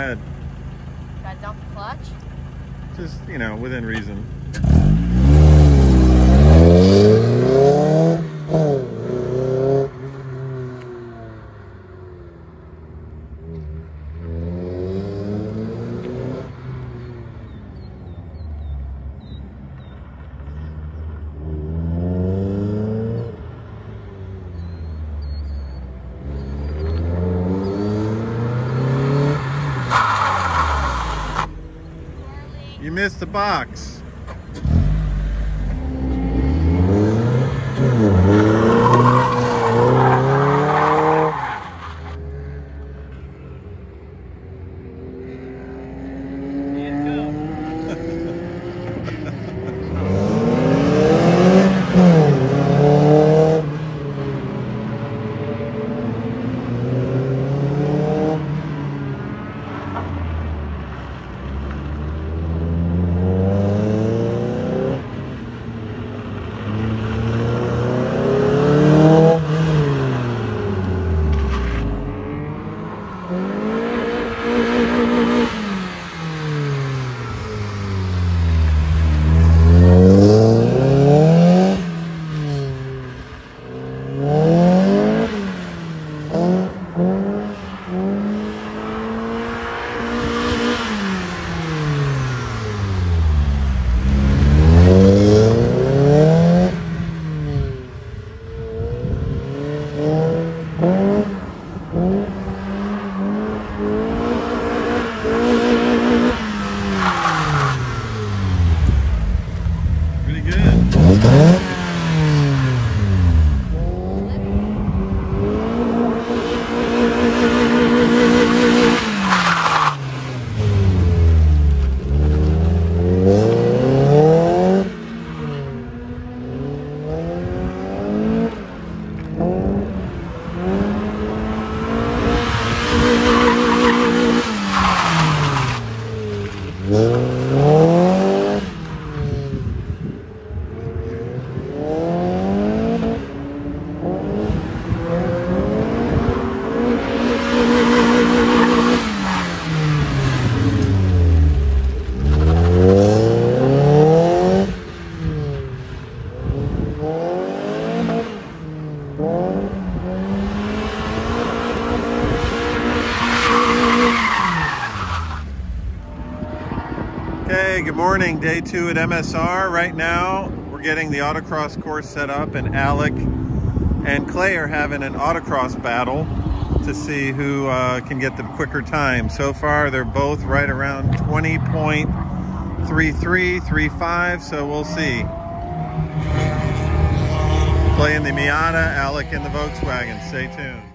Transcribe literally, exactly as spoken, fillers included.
ahead. Gotta dump the clutch? Just, you know, within reason. You missed the box. Pretty good. Okay, good morning. Day two at M S R. Right now, we're getting the autocross course set up, and Alec and Clay are having an autocross battle to see who uh, can get the quicker time. So far, they're both right around twenty point three three, three five, so we'll see. Clay in the Miata, Alec in the Volkswagen. Stay tuned.